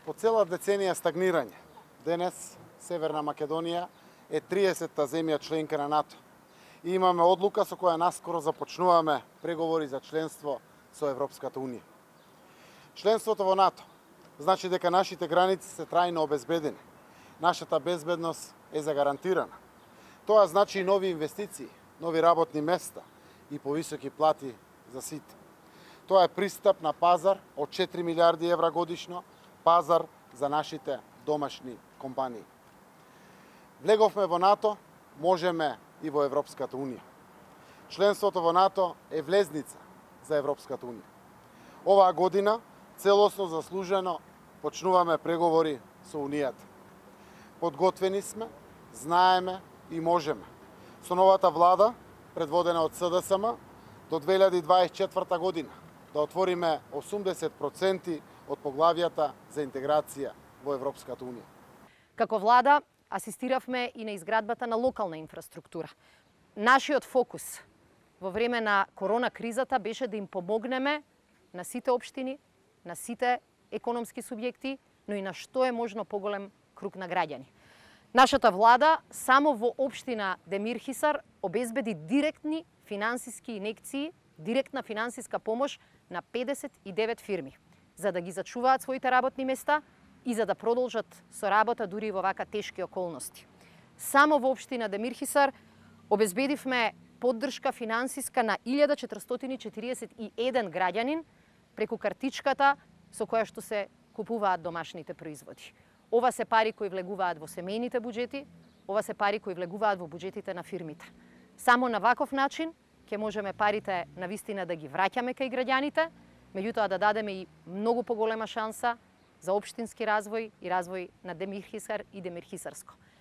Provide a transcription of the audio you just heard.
По цела деценија стагнирање, денес Северна Македонија е 30-та земја членка на НАТО. И имаме одлука со која наскоро започнуваме преговори за членство со Европската Унија. Членството во НАТО значи дека нашите граници се трајно обезбедени. Нашата безбедност е загарантирана. Тоа значи и нови инвестиции, нови работни места и повисоки плати за сите. Тоа е пристап на пазар од 4 милиарди евра годишно, пазар за нашите домашни компании. Влеговме во НАТО, можеме и во Европската Унија. Членството во НАТО е влезница за Европската Унија. Оваа година целосно заслужено почнуваме преговори со Унијата. Подготвени сме, знаеме и можеме. Со новата влада, предводена од СДСМ, до 2024 година да отвориме 80% од поглавјата за интеграција во Европската Унија. Како влада асистиравме и на изградбата на локална инфраструктура. Нашиот фокус во време на корона кризата беше да им помогнеме на сите општини, на сите економски субјекти, но и на што е можно поголем круг на граѓани. Нашата влада само во општина Демир Хисар обезбеди директни финансиски инекции, директна финансиска помош на 59 фирми, за да ги зачуваат своите работни места и за да продолжат со работа дури во вака тешки околности. Само во општина Демир Хисар обезбедивме поддршка финансиска на 1441 граѓанин преку картичката со која што се купуваат домашните производи. Ова се пари кои влегуваат во семејните буџети, ова се пари кои влегуваат во буџетите на фирмите. Само на ваков начин ќе можеме парите навистина да ги враќаме кај граѓаните, меѓутоа да дадеме и многу поголема шанса за општински развој и развој на Демир Хисар и Демир Хисарско.